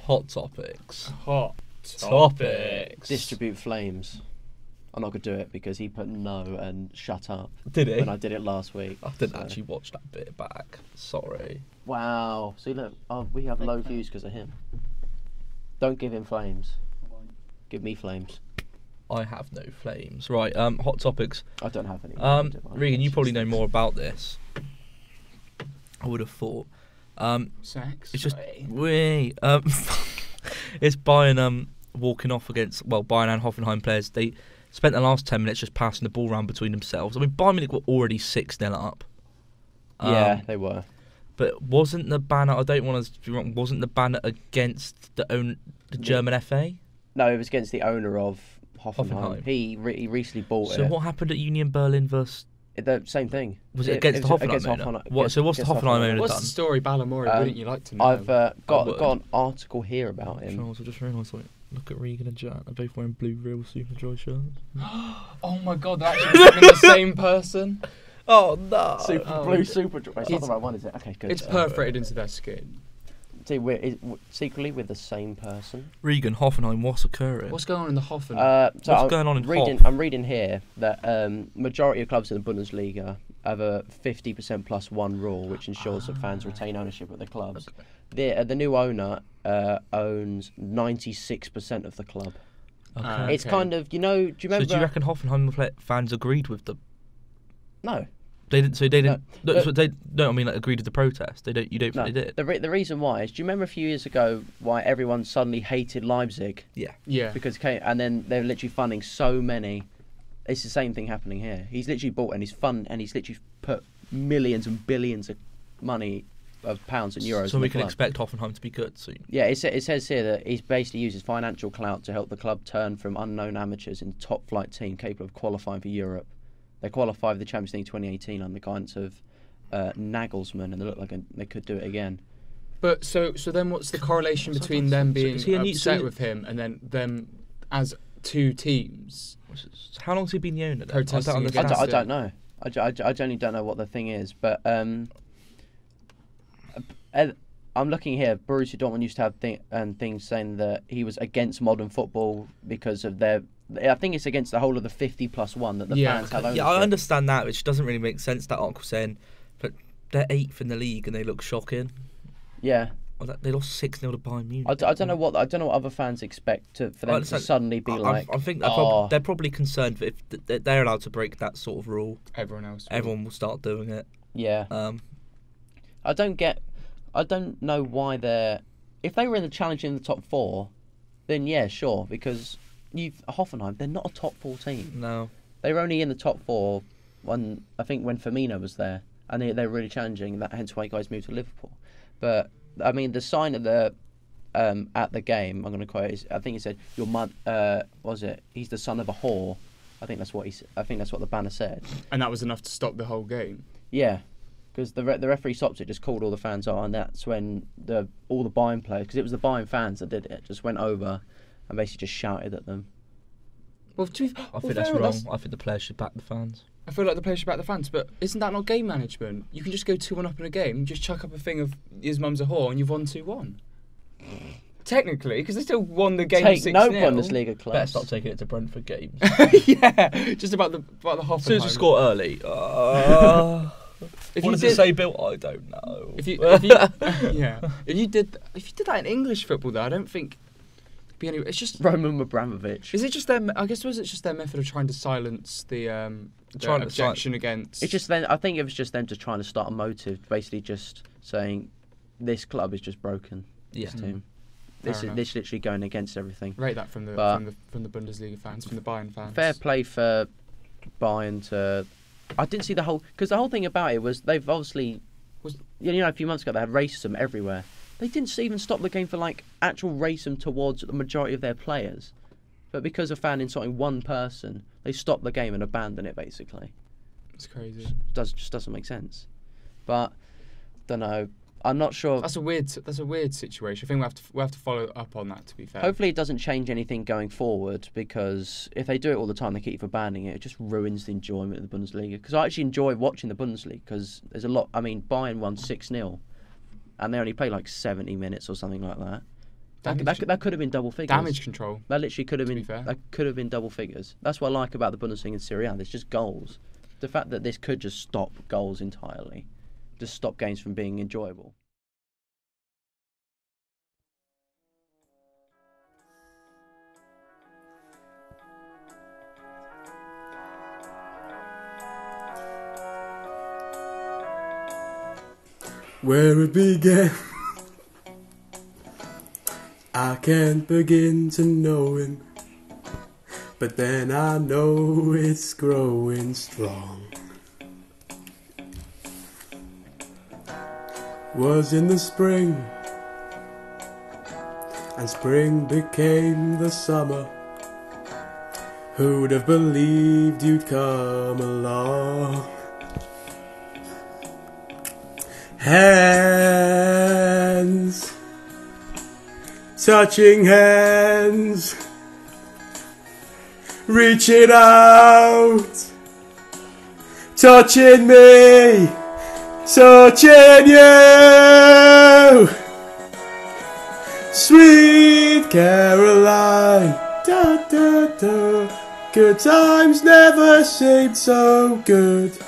Hot topics. Hot Topics. Distribute flames. I'm not going to do it because he put no and shut up Did he? when I did it last week. I didn't so. actually watch that bit back. Sorry. Wow. See, look, we have low views because of him. Don't give him flames. Give me flames. I have no flames. Right, hot topics. I don't have any. Regan, you probably know more about this. I would have thought. Sex. It's just it's Bayern walking off against Bayern and Hoffenheim players. They spent the last 10 minutes just passing the ball around between themselves. I mean, Bayern Munich were already 6-0 up. Yeah, they were. But wasn't the banner? I don't want to be wrong. Wasn't the banner against the German FA? No, it was against the owner of Hoffenheim. Hoffenheim. He recently bought it. So what happened at Union Berlin versus? The same thing. Was it against the Hoffenheim owner? So what's the Hoffenheim owner What's done? the story, Balamori? Wouldn't you like to know? I've got an article here about him. Charles, I just realised, look at Regan and Jan. They're both wearing blue Real Superdry shirts. Oh my god, they're actually the same person. Oh no! Blue Superdry. It's not the right one, is it? Okay, good. It's perforated into their skin. See, we're secretly with the same person. Regan, Hoffenheim, what's occurring? What's going on in the Hoffenheim? What's going on in Hoff? I'm reading here that majority of clubs in the Bundesliga have a 50% plus one rule, which ensures that fans retain ownership of their clubs. Okay. The new owner owns 96% of the club. Okay. It's kind of, do you remember? So do you reckon Hoffenheim fans agreed with them? No. They didn't. So they didn't. No, I mean, agreed with the protest. They don't. You don't think they did? The reason why is, do you remember a few years ago why everyone suddenly hated Leipzig? Yeah. Because and then they're literally funding so many. It's the same thing happening here. He's literally bought and he's literally put millions and billions of money of pounds and euros. So we can expect Hoffenheim to be good soon. Yeah, it says here that he's basically uses financial clout to help the club turn from unknown amateurs into top flight team capable of qualifying for Europe. They qualified for the Champions League 2018 under the guidance of Nagelsmann, and they look like they could do it again. But so then, what's the correlation between them being upset with him and then them as two teams? How long's he been the owner? Protesting I don't know. I genuinely don't know what the thing is, but I'm looking here. Borussia Dortmund used to have things saying that he was against modern football because of their. I think it's against the whole of the 50+1 that the fans have ownership. Yeah, I understand that, which doesn't really make sense. That article saying, but they're 8th in the league and they look shocking. Yeah. They lost 6-0 to Bayern Munich. I don't know what other fans expect for them to suddenly be like. I think they're probably concerned that if they're allowed to break that sort of rule, everyone will start doing it. Yeah. I don't know why if they were in the challenge in the top 4, then yeah, sure, because Hoffenheim, they're not a top 4 team. No. They were only in the top 4 when Firmino was there, and they were really challenging. Hence why guys moved to Liverpool. But I mean, the sign of the at the game, I'm going to quote. I think he said, "Your mud was it? He's the son of a whore." I think that's what the banner said. And that was enough to stop the whole game. Yeah, because the referee stopped it, just called all the fans on, and that's when all the Bayern players, because it was the Bayern fans that did it, just went over and basically just shouted at them. I think that's wrong. I think the players should back the fans. I feel like the players should back the fans, but isn't that not game management? You can just go 2-1 up in a game, just chuck up a thing of his mum's a whore, and you've won 2-1. Technically, because they still won the game 6-0. No Bundesliga clubs. Better stop taking it to Brentford games. Yeah, just about the Hoffenheim. As soon as you score early. What does it say, Bill? I don't know. If you did that in English football, though, I don't think. It's just Roman Abramovich. Is it just their? I guess was it just their method of trying to silence the objection against? It's just then. I think it was just them just trying to start a motive, basically just saying, this club is just broken. Yeah. This team. This is literally going against everything. Rate that from the Bundesliga fans, from the Bayern fans. Fair play for Bayern to. I didn't see the whole, because the whole thing about it was they've obviously a few months ago they had racism everywhere. They didn't even stop the game for actual racism towards the majority of their players, but because of fan insulting one person, they stopped the game and abandoned it basically. It's crazy. Just doesn't make sense. But don't know. I'm not sure. That's a weird situation. I think we have to follow up on that. To be fair. Hopefully, it doesn't change anything going forward, because if they do it all the time, they keep abandoning it. It just ruins the enjoyment of the Bundesliga. Because I actually enjoy watching the Bundesliga because there's a lot. I mean, Bayern won 6-0, and they only play 70 minutes or something like that. That could have been double figures. Damage control. That literally could have To been. be fair. That could have been double figures. That's what I like about the Bundesliga and Serie A. There's just goals. The fact that this could just stop goals entirely, just stop games from being enjoyable. Where it began, I can't begin to knowing, but then I know it's growing strong. Was in the spring, and spring became the summer. Who'd have believed you'd come along? Hands, touching hands, reaching out, touching me, touching you, sweet Caroline, da da da. Good times never seemed so good.